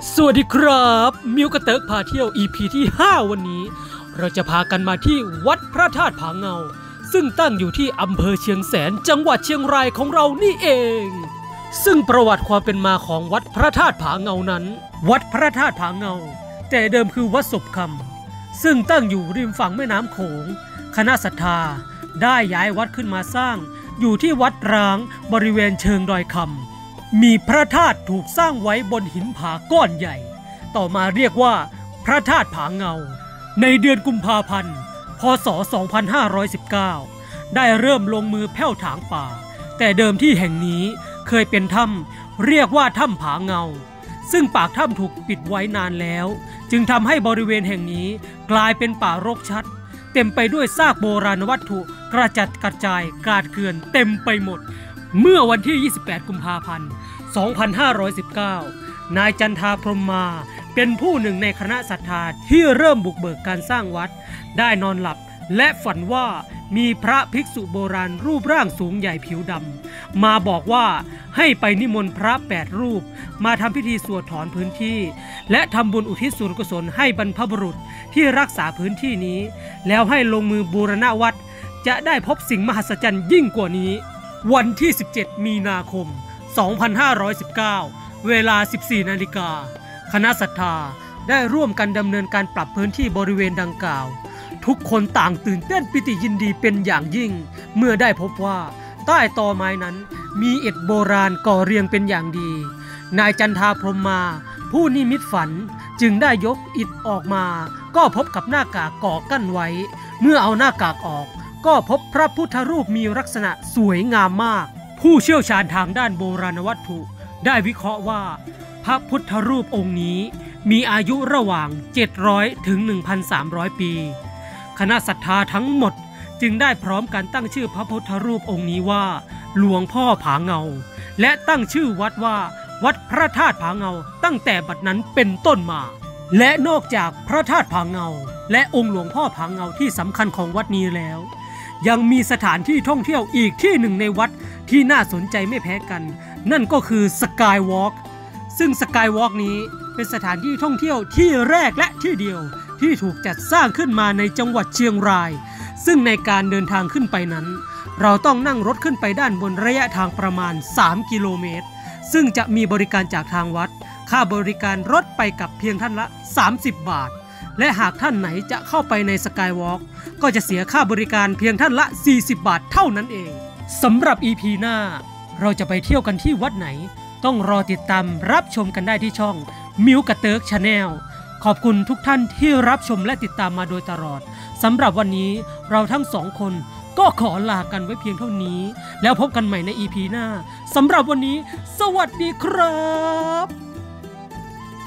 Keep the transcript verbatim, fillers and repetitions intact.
สวัสดีครับมิวกระเติกพาเที่ยว อี พี ที่ห้าวันนี้เราจะพากันมาที่วัดพระธาตุผาเงาซึ่งตั้งอยู่ที่อำเภอเชียงแสนจังหวัดเชียงรายของเรานี่เองซึ่งประวัติความเป็นมาของวัดพระธาตุผาเงานั้นวัดพระธาตุผาเงาแต่เดิมคือวัดศพคำซึ่งตั้งอยู่ริมฝั่งแม่น้ำโขงคณะศรัทธาได้ย้ายวัดขึ้นมาสร้างอยู่ที่วัดร้างบริเวณเชิงดอยคำมีพระธาตุถูกสร้างไว้บนหินผาก้อนใหญ่ต่อมาเรียกว่าพระธาตุผาเงาในเดือนกุมภาพันธ์พ.ศ. สองพันห้าร้อยสิบเก้าได้เริ่มลงมือแผ่วถางป่าแต่เดิมที่แห่งนี้เคยเป็นถ้ำเรียกว่าถ้ำผาเงาซึ่งปากถ้ำถูกปิดไว้นานแล้วจึงทำให้บริเวณแห่งนี้กลายเป็นป่ารกชัดเต็มไปด้วยซากโบราณวัตถุกระจัดกระจายกราดเกลื่อนเต็มไปหมดเมื่อวันที่ยี่สิบแปดกุมภาพันธ์สองพันห้าร้อยสิบเก้านายจันทาพรหมมาเป็นผู้หนึ่งในคณะศรัทธาที่เริ่มบุกเบิกการสร้างวัดได้นอนหลับและฝันว่ามีพระภิกษุโบราณรูปร่างสูงใหญ่ผิวดำมาบอกว่าให้ไปนิมนต์พระแปดรูปมาทำพิธีสวดถอนพื้นที่และทำบุญอุทิศส่วนกุศลให้บรรพบุรุษที่รักษาพื้นที่นี้แล้วให้ลงมือบูรณะวัดจะได้พบสิ่งมหัศจรรย์ยิ่งกว่านี้วันที่สิบเจ็ดมีนาคมสองพันห้าร้อยสิบเก้าเวลา สิบสี่นาฬิกาคณะศรัทธาได้ร่วมกันดำเนินการปรับพื้นที่บริเวณดังกล่าวทุกคนต่างตื่นเต้นปิติยินดีเป็นอย่างยิ่งเมื่อได้พบว่าใต้ตอไม้นั้นมีอิฐโบราณก่อเรียงเป็นอย่างดีนายจันทาพรหมมาผู้นิมิตฝันจึงได้ยกอิฐออกมาก็พบกับหน้ากากก่อกั้นไว้เมื่อเอาหน้ากากออกก็พบพระพุทธรูปมีลักษณะสวยงามมากผู้เชี่ยวชาญทางด้านโบราณวัตถุได้วิเคราะห์ว่าพระพุทธรูปองค์นี้มีอายุระหว่างเจ็ดร้อยถึง หนึ่งพันสามร้อย ปีคณะศรัทธาทั้งหมดจึงได้พร้อมกันตั้งชื่อพระพุทธรูปองค์นี้ว่าหลวงพ่อผาเงาและตั้งชื่อวัดว่าวัดพระธาตุผาเงาตั้งแต่บัดนั้นเป็นต้นมาและนอกจากพระธาตุผาเงาและองค์หลวงพ่อผาเงาที่สำคัญของวัดนี้แล้วยังมีสถานที่ท่องเที่ยวอีกที่หนึ่งในวัดที่น่าสนใจไม่แพ้กันนั่นก็คือสกายวอล์กซึ่งสกายวอล์กนี้เป็นสถานที่ท่องเที่ยวที่แรกและที่เดียวที่ถูกจัดสร้างขึ้นมาในจังหวัดเชียงรายซึ่งในการเดินทางขึ้นไปนั้นเราต้องนั่งรถขึ้นไปด้านบนระยะทางประมาณสามกิโลเมตรซึ่งจะมีบริการจากทางวัดค่าบริการรถไปกับเพียงท่านละสามสิบบาทและหากท่านไหนจะเข้าไปในสกายวอล์กก็จะเสียค่าบริการเพียงท่านละสี่สิบบาทเท่านั้นเองสำหรับ อี พี หน้าเราจะไปเที่ยวกันที่วัดไหนต้องรอติดตามรับชมกันได้ที่ช่องมิวกระเติกชาแนลขอบคุณทุกท่านที่รับชมและติดตามมาโดยตลอดสำหรับวันนี้เราทั้งสองคนก็ขอลากันไว้เพียงเท่านี้แล้วพบกันใหม่ใน อี พี หน้าสำหรับวันนี้สวัสดีครับ